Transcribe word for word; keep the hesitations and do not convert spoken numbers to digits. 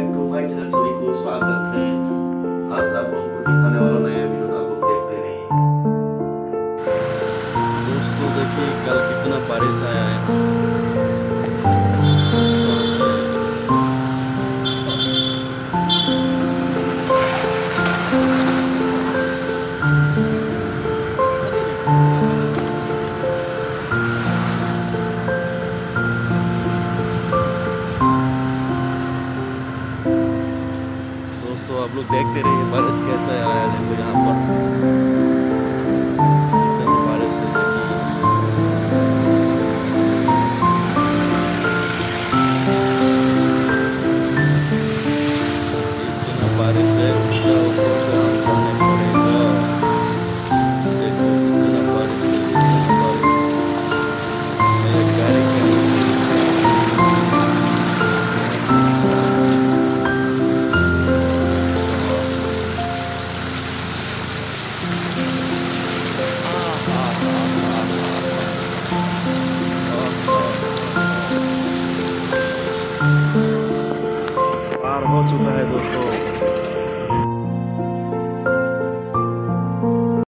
Back to my channel. सभी को स्वागत है। आज आप लोगों को दिखाने वाला नया वीडियो, आप लोग देखते रहिए। दोस्तों देखिए कल कितना बारिश आया है। दोस्तों आप लोग देखते रहिए बारिश कैसा आया है। देखो यहाँ पर